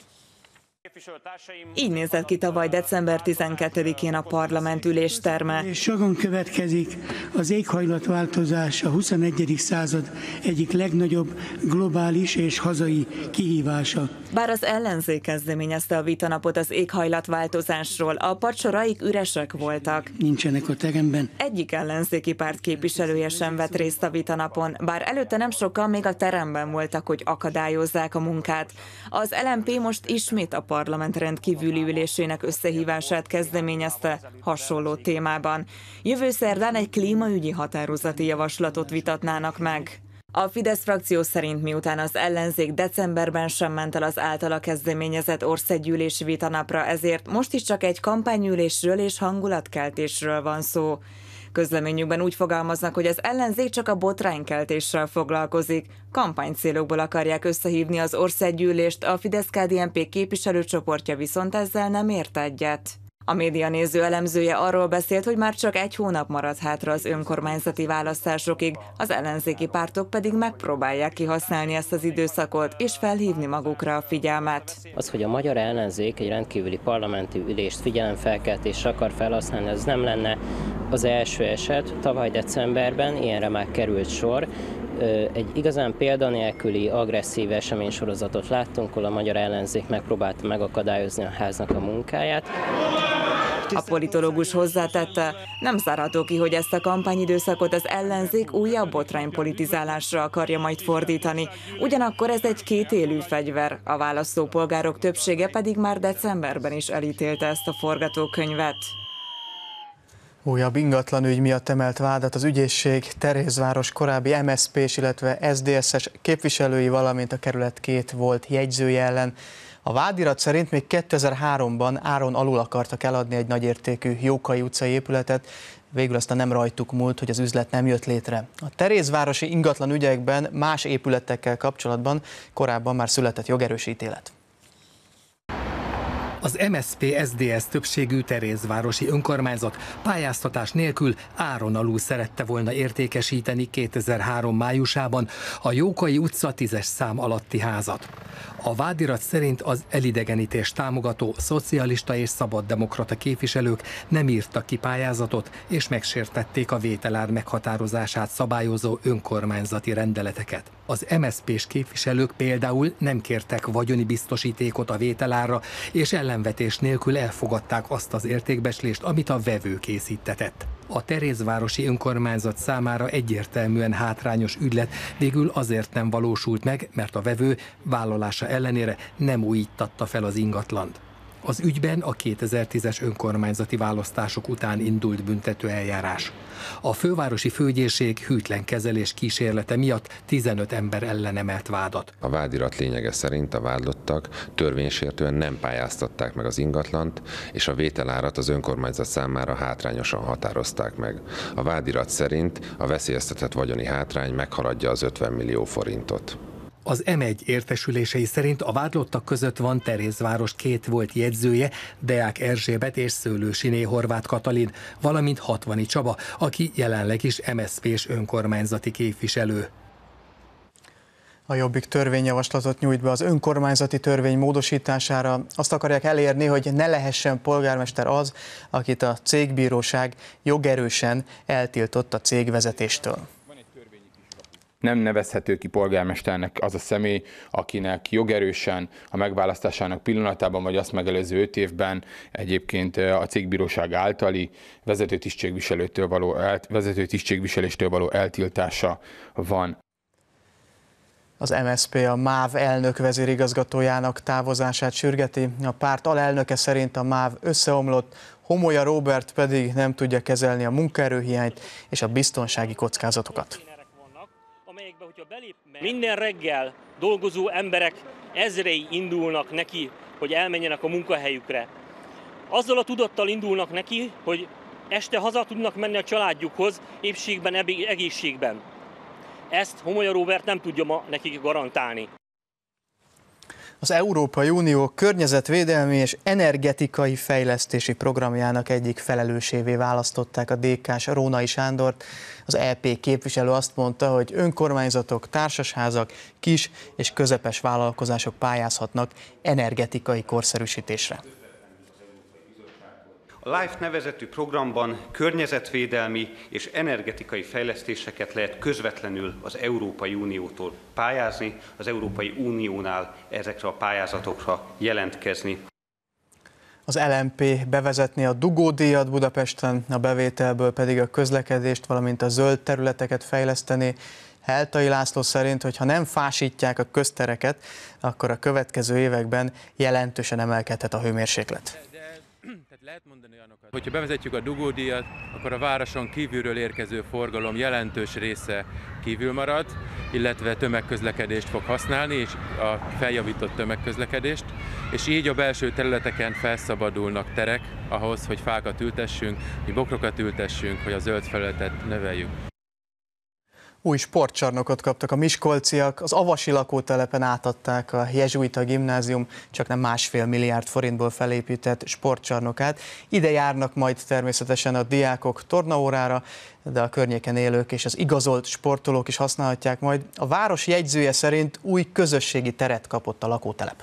Így nézett ki tavaly december 12-én a parlament ülésterme. Soron következik az éghajlatváltozás, a 21. század egyik legnagyobb globális és hazai kihívása. Bár az ellenzék kezdeményezte a vitanapot az éghajlatváltozásról, a padsoraik üresek voltak. Nincsenek a teremben. Egyik ellenzéki párt képviselője sem vett részt a vitanapon, bár előtte nem sokan még a teremben voltak, hogy akadályozzák a munkát. Az LMP most ismét a parlament rendkívüli ülésének összehívását kezdeményezte hasonló témában. Jövő szerdán egy klímaügyi határozati javaslatot vitatnának meg. A Fidesz frakció szerint miután az ellenzék decemberben sem ment el az általa kezdeményezett országgyűlési vitanapra, ezért most is csak egy kampányülésről és hangulatkeltésről van szó. Közleményükben úgy fogalmaznak, hogy az ellenzék csak a botránykeltéssel foglalkozik. Kampánycélokból akarják összehívni az országgyűlést, a Fidesz-KDNP képviselőcsoportja viszont ezzel nem ért egyet. A médianéző elemzője arról beszélt, hogy már csak egy hónap marad hátra az önkormányzati választásokig, az ellenzéki pártok pedig megpróbálják kihasználni ezt az időszakot és felhívni magukra a figyelmet. Az, hogy a magyar ellenzék egy rendkívüli parlamenti ülést figyelemfelkeltésre akar felhasználni, ez nem lenne az első eset. Tavaly decemberben ilyenre már került sor. Egy igazán példanélküli, agresszív eseménysorozatot láttunk, ahol a magyar ellenzék megpróbálta megakadályozni a háznak a munkáját. A politológus hozzátette, nem zárható ki, hogy ezt a kampányidőszakot az ellenzék újabb botránypolitizálásra akarja majd fordítani. Ugyanakkor ez egy kétélű fegyver, a választópolgárok többsége pedig már decemberben is elítélte ezt a forgatókönyvet. Újabb ingatlanügy miatt emelt vádat az ügyészség Terézváros korábbi MSZP-s, illetve SZDSZ-es képviselői, valamint a kerület 2 volt jegyzője ellen. A vádirat szerint még 2003-ban áron alul akartak eladni egy nagyértékű Jókai utcai épületet, végül aztán nem rajtuk múlt, hogy az üzlet nem jött létre. A terézvárosi ingatlan ügyekben más épületekkel kapcsolatban korábban már született jogerős ítélet. Az MSZP-SZDSZ többségű Terézvárosi önkormányzat pályáztatás nélkül áron alul szerette volna értékesíteni 2003 májusában a Jókai utca 10-es szám alatti házat. A vádirat szerint az elidegenítést támogató szocialista és szabaddemokrata képviselők nem írtak ki pályázatot, és megsértették a vételár meghatározását szabályozó önkormányzati rendeleteket. Az MSZP-s képviselők például nem kértek vagyoni biztosítékot a vételárra, és ellenvetés nélkül elfogadták azt az értékbecslést, amit a vevő készítetett. A Terézvárosi önkormányzat számára egyértelműen hátrányos ügylet végül azért nem valósult meg, mert a vevő vállalása ellenére nem újítatta fel az ingatlant. Az ügyben a 2010-es önkormányzati választások után indult büntetőeljárás. A fővárosi főügyészség hűtlen kezelés kísérlete miatt 15 ember ellen emelt vádat. A vádirat lényege szerint a vádlottak törvénysértően nem pályáztatták meg az ingatlant, és a vételárat az önkormányzat számára hátrányosan határozták meg. A vádirat szerint a veszélyeztetett vagyoni hátrány meghaladja az 50 millió forintot. Az M1 értesülései szerint a vádlottak között van Terézváros 2 volt jegyzője, Deák Erzsébet és Szőlősiné Horváth Katalin, valamint Hatvani Csaba, aki jelenleg is MSZP-s önkormányzati képviselő. A Jobbik törvényjavaslatot nyújt be az önkormányzati törvény módosítására. Azt akarják elérni, hogy ne lehessen polgármester az, akit a cégbíróság jogerősen eltiltott a cégvezetéstől. Nem nevezhető ki polgármesternek az a személy, akinek jogerősen a megválasztásának pillanatában, vagy azt megelőző 5 évben egyébként a cégbíróság általi vezető tisztségviseléstől való eltiltása van. Az MSZP a MÁV elnök vezérigazgatójának távozását sürgeti. A párt alelnöke szerint a MÁV összeomlott, Homolya Róbert pedig nem tudja kezelni a munkaerőhiányt és a biztonsági kockázatokat. Minden reggel dolgozó emberek ezrei indulnak neki, hogy elmenjenek a munkahelyükre. Azzal a tudattal indulnak neki, hogy este haza tudnak menni a családjukhoz, épségben, egészségben. Ezt Homolya Róbert nem tudja ma nekik garantálni. Az Európai Unió környezetvédelmi és energetikai fejlesztési programjának egyik felelősévé választották a DK-s Rónai Sándort. Az EP képviselő azt mondta, hogy önkormányzatok, társasházak, kis és közepes vállalkozások pályázhatnak energetikai korszerűsítésre. A LIFE nevezetű programban környezetvédelmi és energetikai fejlesztéseket lehet közvetlenül az Európai Uniótól pályázni, az Európai Uniónál ezekre a pályázatokra jelentkezni. Az LMP bevezetné a dugódíjat Budapesten, a bevételből pedig a közlekedést, valamint a zöld területeket fejlesztené. Heltai László szerint, hogy ha nem fásítják a köztereket, akkor a következő években jelentősen emelkedhet a hőmérséklet. Lehet mondani olyanokat, hogyha bevezetjük a dugódíjat, akkor a városon kívülről érkező forgalom jelentős része kívül marad, illetve tömegközlekedést fog használni, és a feljavított tömegközlekedést, és így a belső területeken felszabadulnak terek ahhoz, hogy fákat ültessünk, hogy bokrokat ültessünk, hogy a zöld felületet növeljük. Új sportcsarnokot kaptak a miskolciak, az avasi lakótelepen átadták a Jezsuita Gimnázium csaknem 1,5 milliárd forintból felépített sportcsarnokát. Ide járnak majd természetesen a diákok tornaórára, de a környéken élők és az igazolt sportolók is használhatják majd. A város jegyzője szerint új közösségi teret kapott a lakótelep.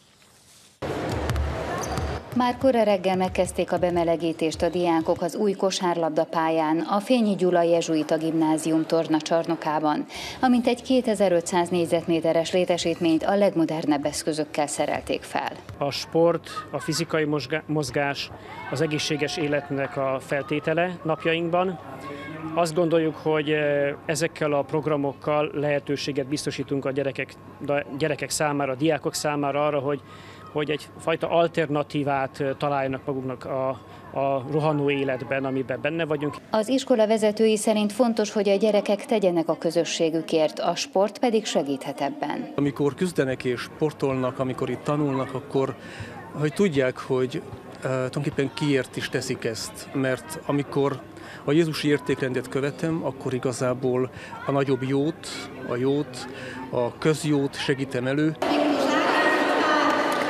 Már kora reggel megkezdték a bemelegítést a diákok az új kosárlabdapályán, a Fényi Gyula Jezsuita Gimnázium tornacsarnokában, amint egy 2500 négyzetméteres létesítményt a legmodernebb eszközökkel szerelték fel. A sport, a fizikai mozgás az egészséges életnek a feltétele napjainkban. Azt gondoljuk, hogy ezekkel a programokkal lehetőséget biztosítunk a gyerekek számára, a diákok számára arra, hogy egyfajta alternatívát találjanak maguknak a rohanó életben, amiben benne vagyunk. Az iskola vezetői szerint fontos, hogy a gyerekek tegyenek a közösségükért, a sport pedig segíthet ebben. Amikor küzdenek és sportolnak, amikor itt tanulnak, akkor hogy tudják, hogy tulajdonképpen kiért is teszik ezt, mert amikor a jézusi értékrendet követem, akkor igazából a nagyobb jót, a közjót segítem elő.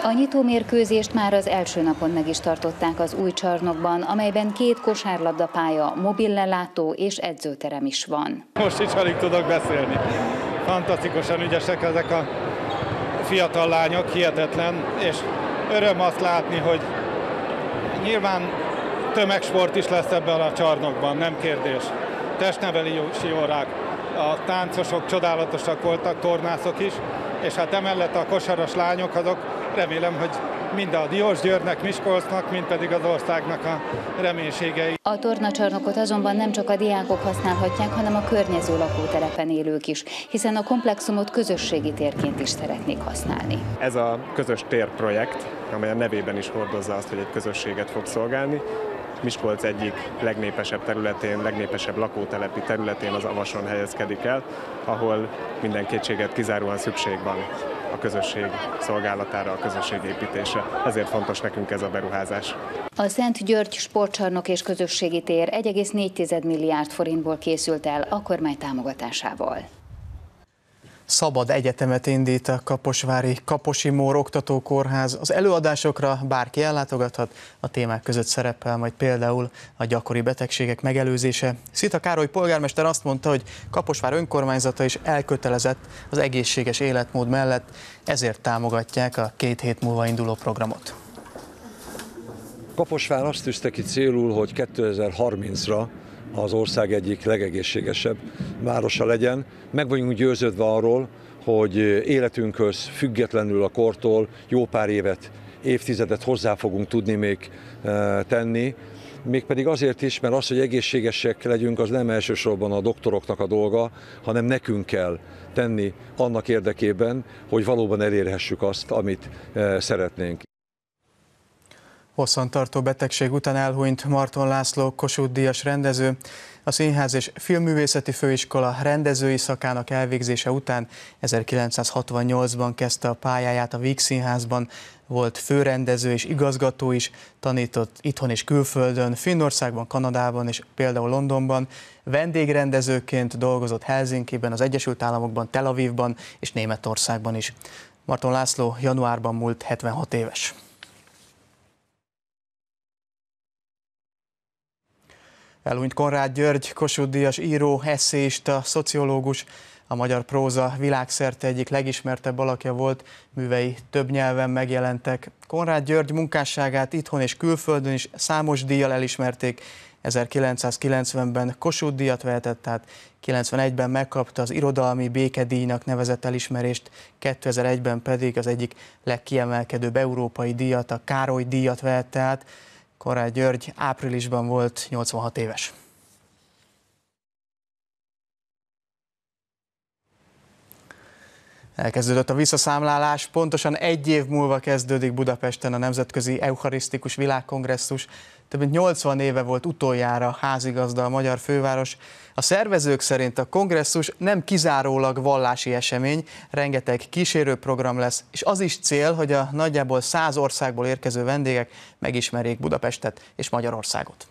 A nyitómérkőzést már az első napon meg is tartották az új csarnokban, amelyben 2 kosárlabdapálya, mobillelátó és edzőterem is van. Most is alig tudok beszélni. Fantasztikusan ügyesek ezek a fiatal lányok, hihetetlen, és öröm azt látni, hogy nyilván tömegsport is lesz ebben a csarnokban, nem kérdés. Testnevelési órák, a táncosok csodálatosak voltak, tornászok is, és hát emellett a kosaras lányok, azok remélem, hogy mind a Diósgyőrnek, Miskolcnak, mind pedig az országnak a reménységei. A tornacsarnokot azonban nem csak a diákok használhatják, hanem a környező lakótelepen élők is, hiszen a komplexumot közösségi térként is szeretnék használni. Ez a közös térprojekt, amely a nevében is hordozza azt, hogy egy közösséget fog szolgálni. Miskolc egyik legnépesebb területén, legnépesebb lakótelepi területén, az Avason helyezkedik el, ahol minden kétséget kizáróan szükség van a közösség szolgálatára, a közösség építésre. Ezért fontos nekünk ez a beruházás. A Szent György sportcsarnok és közösségi tér 1,4 milliárd forintból készült el a kormány támogatásával. Szabad egyetemet indít a kaposvári Kaposi Mór Oktatókórház. Az előadásokra bárki ellátogathat, a témák között szerepel majd például a gyakori betegségek megelőzése. Szita Károly polgármester azt mondta, hogy Kaposvár önkormányzata is elkötelezett az egészséges életmód mellett, ezért támogatják a 2 hét múlva induló programot. Kaposvár azt tűzte ki célul, hogy 2030-ra az ország egyik legegészségesebb városa legyen. Meg vagyunk győződve arról, hogy életünkhöz függetlenül a kortól jó pár évet, évtizedet hozzá fogunk tudni még tenni. Mégpedig azért is, mert az, hogy egészségesek legyünk, az nem elsősorban a doktoroknak a dolga, hanem nekünk kell tenni annak érdekében, hogy valóban elérhessük azt, amit szeretnénk. Hosszantartó betegség után elhunyt Marton László Kossuth-díjas rendező. A Színház és Filmművészeti Főiskola rendezői szakának elvégzése után 1968-ban kezdte a pályáját a Vígszínházban, volt főrendező és igazgató is, tanított itthon és külföldön, Finnországban, Kanadában és például Londonban. Vendégrendezőként dolgozott Helsinkiben, az Egyesült Államokban, Tel Avivban és Németországban is. Marton László januárban múlt 76 éves. Elhunyt Konrád György, Kossuth-díjas író, esszéista, szociológus, a magyar próza világszerte egyik legismertebb alakja volt, művei több nyelven megjelentek. Konrád György munkásságát itthon és külföldön is számos díjjal elismerték. 1990-ben Kossuth-díjat vehetett át, 91-ben megkapta az irodalmi békedíjnak nevezett elismerést, 2001-ben pedig az egyik legkiemelkedőbb európai díjat, a Károly-díjat vehette át. Konrád György áprilisban volt 86 éves. Elkezdődött a visszaszámlálás, pontosan 1 év múlva kezdődik Budapesten a Nemzetközi Eucharisztikus Világkongresszus. Több mint 80 éve volt utoljára házigazda a magyar főváros. A szervezők szerint a kongresszus nem kizárólag vallási esemény, rengeteg kísérőprogram lesz, és az is cél, hogy a nagyjából 100 országból érkező vendégek megismerjék Budapestet és Magyarországot.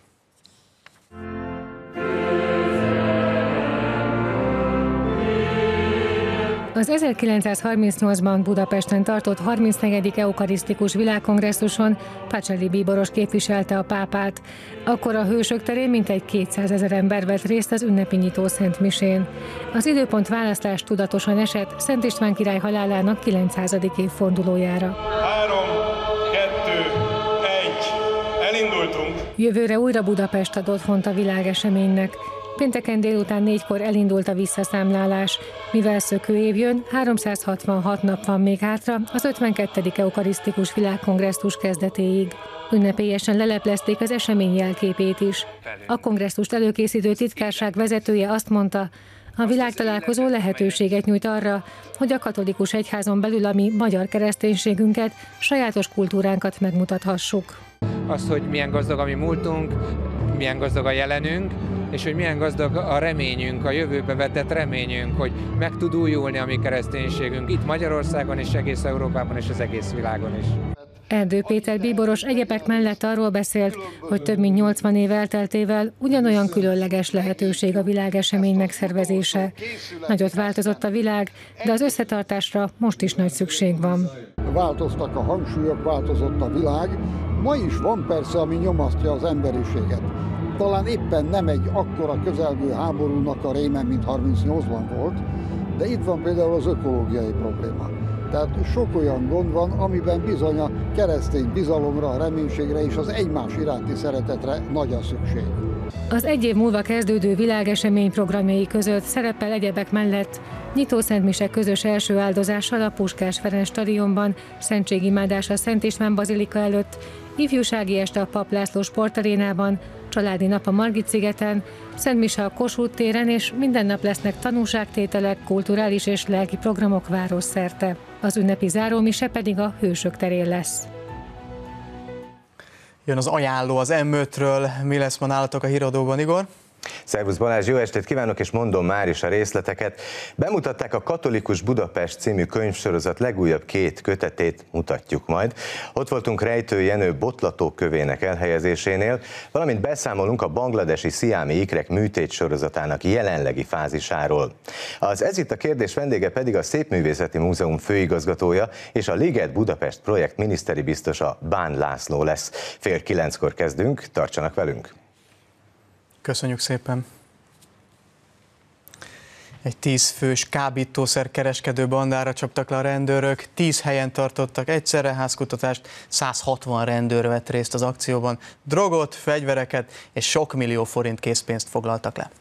Az 1938-ban Budapesten tartott 34. Eukarisztikus Világkongresszuson Pacelli Bíboros képviselte a pápát. Akkor a Hősök terén mintegy 200 000 ember vett részt az ünnepi nyitó szentmisén. Az időpont választás tudatosan esett Szent István király halálának 900. évfordulójára. 3, 2, 1, elindultunk! Jövőre újra Budapest ad otthont a világeseménynek. Pénteken délután 4-kor elindult a visszaszámlálás. Mivel szökőév jön, 366 nap van még hátra az 52. Eukarisztikus Világkongresszus kezdetéig. Ünnepélyesen leleplezték az esemény jelképét is. A kongresszust előkészítő titkárság vezetője azt mondta, a világtalálkozó lehetőséget nyújt arra, hogy a katolikus egyházon belül a mi magyar kereszténységünket, sajátos kultúránkat megmutathassuk. Azt, hogy milyen gazdag a mi múltunk, milyen gazdag a jelenünk, és hogy milyen gazdag a reményünk, a jövőbe vetett reményünk, hogy meg tud újulni a mi kereszténységünk itt Magyarországon és egész Európában és az egész világon is. Erdő Péter bíboros egyebek mellett arról beszélt, hogy több mint 80 év elteltével ugyanolyan különleges lehetőség a világesemény megszervezése. Nagyot változott a világ, de az összetartásra most is nagy szükség van. Változtak a hangsúlyok, változott a világ. Ma is van persze, ami nyomasztja az emberiséget. Talán éppen nem egy akkora közelgő háborúnak a réme, mint 38-ban volt, de itt van például az ökológiai probléma. Tehát sok olyan gond van, amiben bizony a keresztény bizalomra, a reménységre és az egymás iránti szeretetre nagy a szükség. Az egy év múlva kezdődő világesemény programjai között szerepel egyebek mellett nyitószentmise közös első áldozással a Puskás Ferenc stadionban, szentségimádás a Szent István bazilika előtt, ifjúsági este a Pap László sportarénában, családi nap a Margit-szigeten, szentmise a Kossuth téren, és minden nap lesznek tanúságtételek, kulturális és lelki programok városszerte. Az ünnepi zárómise pedig a Hősök terén lesz. Jön az ajánló az M5-ről. Mi lesz ma nálatok a híradóban, Igor? Szervusz Balázs, jó estét kívánok, és mondom már is a részleteket. Bemutatták a Katolikus Budapest című könyvsorozat legújabb 2 kötetét, mutatjuk majd. Ott voltunk Rejtő Jenő botlatókövének elhelyezésénél, valamint beszámolunk a bangladesi sziámi ikrek műtét sorozatának jelenlegi fázisáról. Az Ez itt a kérdés vendége pedig a Szépművészeti Múzeum főigazgatója és a Liget Budapest projekt miniszteri biztosa, Bán László lesz. 8:30-kor kezdünk, tartsanak velünk! Köszönjük szépen! Egy 10 fős kábítószerkereskedő bandára csaptak le a rendőrök, 10 helyen tartottak egyszerre házkutatást, 160 rendőr vett részt az akcióban, drogot, fegyvereket és sok millió forint készpénzt foglaltak le.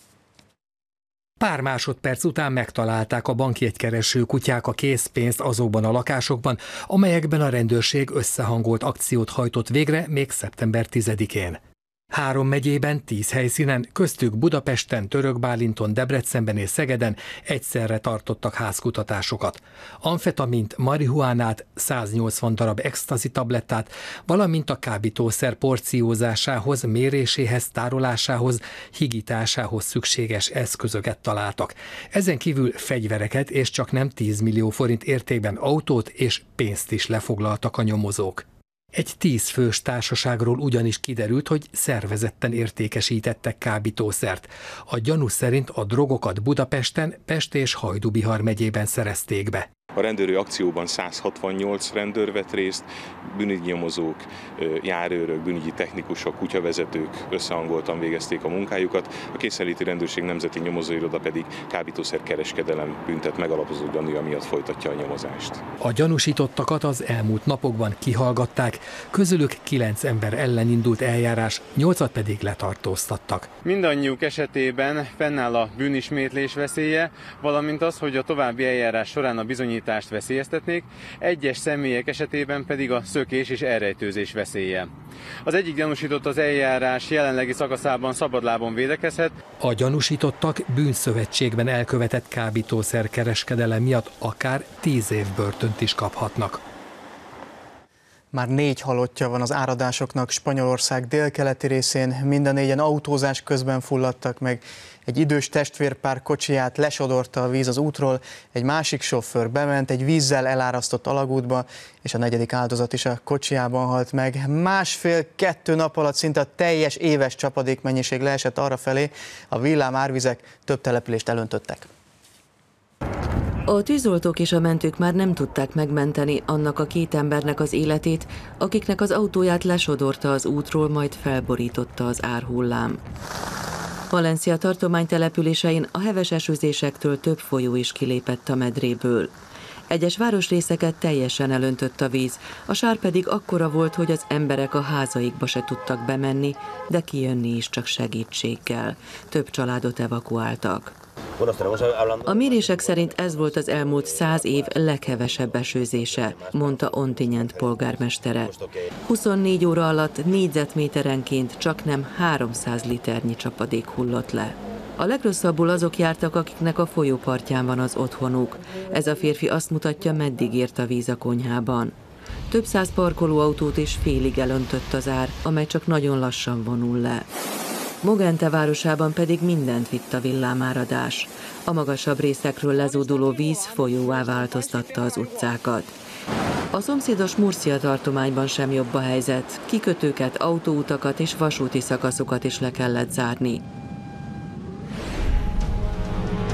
Pár másodperc után megtalálták a bankjegykereső kutyák a készpénzt azokban a lakásokban, amelyekben a rendőrség összehangolt akciót hajtott végre még szeptember 10-én. 3 megyében, 10 helyszínen, köztük Budapesten, Törökbálinton, Debrecenben és Szegeden egyszerre tartottak házkutatásokat. Amfetamint, marihuánát, 180 darab extazi tablettát, valamint a kábítószer porciózásához, méréséhez, tárolásához, higításához szükséges eszközöket találtak. Ezen kívül fegyvereket és csak nem 10 millió forint értékben autót és pénzt is lefoglaltak a nyomozók. Egy 10 fős társaságról ugyanis kiderült, hogy szervezetten értékesítettek kábítószert. A gyanú szerint a drogokat Budapesten, Pest és Hajdú-Bihar megyében szerezték be. A rendőri akcióban 168 rendőr vett részt, bűnügyi nyomozók, járőrök, bűnügyi technikusok, kutyavezetők összehangoltan végezték a munkájukat, a készenléti rendőrség nemzeti nyomozóiroda pedig kábítószerkereskedelem büntet megalapozott gyanúja miatt folytatja a nyomozást. A gyanúsítottakat az elmúlt napokban kihallgatták, közülük 9 ember ellen indult eljárás, 8-at pedig letartóztattak. Mindannyiuk esetében fennáll a bűnismétlés veszélye, valamint az, hogy a további eljárás során a bizonyítást veszélyeztetnék, egyes személyek esetében pedig a szökés és elrejtőzés veszélye. Az egyik gyanúsított az eljárás jelenlegi szakaszában szabadlábon védekezhet. A gyanúsítottak bűnszövetségben elkövetett kábítószerkereskedelem miatt akár 10 év börtönt is kaphatnak. Már 4 halottja van az áradásoknak Spanyolország délkeleti részén, mind a 4-en autózás közben fulladtak meg. Egy idős testvérpár kocsiját lesodorta a víz az útról, egy másik sofőr bement egy vízzel elárasztott alagútba, és a 4. áldozat is a kocsijában halt meg. 1,5-2 nap alatt szinte a teljes éves csapadékmennyiség leesett arrafelé, a villám árvizek több települést elöntöttek. A tűzoltók és a mentők már nem tudták megmenteni annak a 2 embernek az életét, akiknek az autóját lesodorta az útról, majd felborította az árhullám. Valencia tartomány településein a heves esőzésektől több folyó is kilépett a medréből. Egyes városrészeket teljesen elöntött a víz, a sár pedig akkora volt, hogy az emberek a házaikba se tudtak bemenni, de kijönni is csak segítséggel. Több családot evakuáltak. A mérések szerint ez volt az elmúlt 100 év leghevesebb esőzése, mondta Ontinyent polgármestere. 24 óra alatt négyzetméterenként csaknem 300 liternyi csapadék hullott le. A legrosszabbul azok jártak, akiknek a folyópartján van az otthonuk. Ez a férfi azt mutatja, meddig ért a víz a konyhában. Több száz parkolóautót is félig elöntött az ár, amely csak nagyon lassan vonul le. Mogente városában pedig mindent vitt a villámáradás. A magasabb részekről lezúduló víz folyóvá változtatta az utcákat. A szomszédos Murcia tartományban sem jobb a helyzet, kikötőket, autóutakat és vasúti szakaszokat is le kellett zárni.